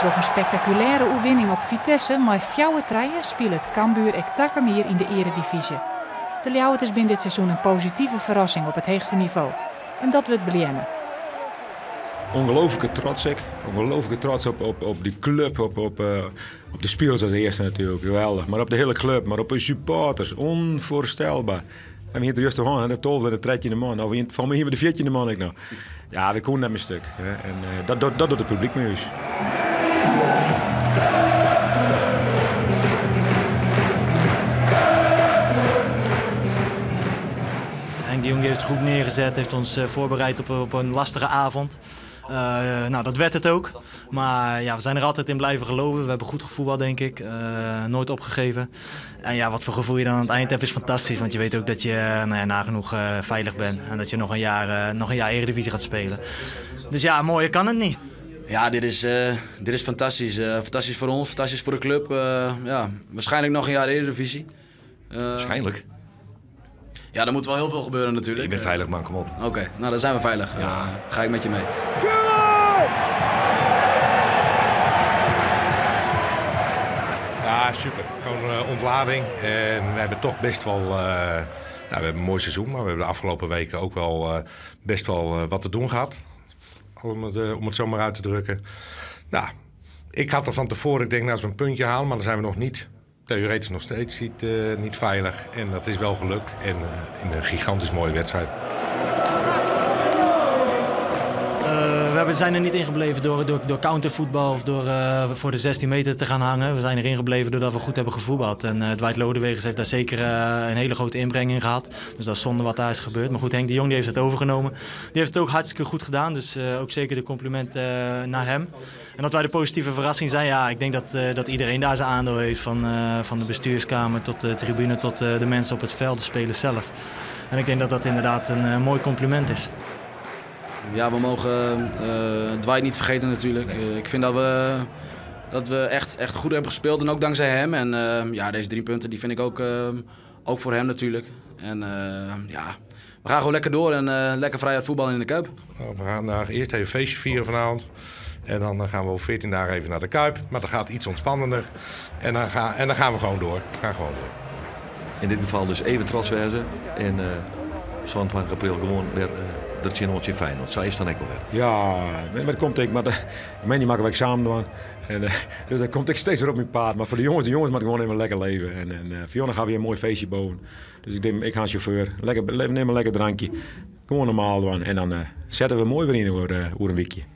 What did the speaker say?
Troch een spectaculaire overwinning op Vitesse, maar 4-3 speelt het Cambuur Takkemir in de eredivisie. De Ljouwerters zijn dit seizoen een positieve verrassing op het hoogste niveau. En dat wordt Blienne. Ongelooflijke trots, ongelooflijke trots op die club, op de spelers als eerste natuurlijk, geweldig. Maar op de hele club, maar op de supporters, onvoorstelbaar. En hier de eerste hand, de 12e, de 13e man, of van mij hier de 14e man ik nou. Ja, we konden net een stuk. Hè. En dat doet het publiek mee. Henk de Jong heeft het goed neergezet, heeft ons voorbereid op een lastige avond. Dat werd het ook. Maar ja, we zijn er altijd in blijven geloven. We hebben goed gevoetbald, denk ik. Nooit opgegeven. En ja, wat voor gevoel je dan aan het eind hebt is fantastisch. Want je weet ook dat je nagenoeg veilig bent. En dat je nog een jaar Eredivisie gaat spelen. Dus ja, mooier kan het niet. Ja, dit is fantastisch. Fantastisch voor ons, fantastisch voor de club. Waarschijnlijk nog een jaar Eredivisie. Waarschijnlijk? Ja, er moet wel heel veel gebeuren natuurlijk. Ik ben veilig, man, kom op. Oké, nou dan zijn we veilig. Ja. Ga ik met je mee. Ja, super. Gewoon ontlading. En we hebben toch best wel... we hebben een mooi seizoen, maar we hebben de afgelopen weken ook wel best wel wat te doen gehad. Om het zo maar uit te drukken. Nou, ik had er van tevoren, ik denk nou, als we een puntje halen, maar dan zijn we nog niet... Theoretisch nog steeds niet veilig. En dat is wel gelukt. En in een gigantisch mooie wedstrijd. We zijn er niet in gebleven door countervoetbal of door voor de 16 meter te gaan hangen. We zijn erin gebleven doordat we goed hebben gevoetbald. En Dwight Lodewegers heeft daar zeker een hele grote inbreng in gehad. Dus dat is zonde wat daar is gebeurd. Maar goed, Henk de Jong die heeft het overgenomen. Die heeft het ook hartstikke goed gedaan. Dus ook zeker de complimenten naar hem. En dat wij de positieve verrassing zijn, ja, ik denk dat iedereen daar zijn aandeel heeft. Van de bestuurskamer tot de tribune tot de mensen op het veld, de spelers zelf. En ik denk dat dat inderdaad een mooi compliment is. Ja, we mogen Dwight niet vergeten natuurlijk. Ik vind dat we echt goed hebben gespeeld en ook dankzij hem. En deze 3 punten die vind ik ook voor hem natuurlijk. En we gaan gewoon lekker door en lekker vrij uit voetballen in de Kuip. We gaan eerst even een feestje vieren vanavond. En dan gaan we over 14 dagen even naar de Kuip. Maar dat gaat iets ontspannender. En dan gaan we gewoon door. In dit geval dus even trots wezen. En 22 april gewoon weer dat je Feyenoord. Zo is dan ook wel weer. Ja, maar dat komt ik. Maar die maken we samen doen. En, dus dat komt ik steeds weer op mijn paard. Maar voor de jongens moeten gewoon even lekker leven. En Fiona gaan weer een mooi feestje bouwen. Dus ik denk, ik ga een chauffeur. Neem een lekker drankje. Gewoon normaal doen. En dan zetten we mooi weer in over een weekje.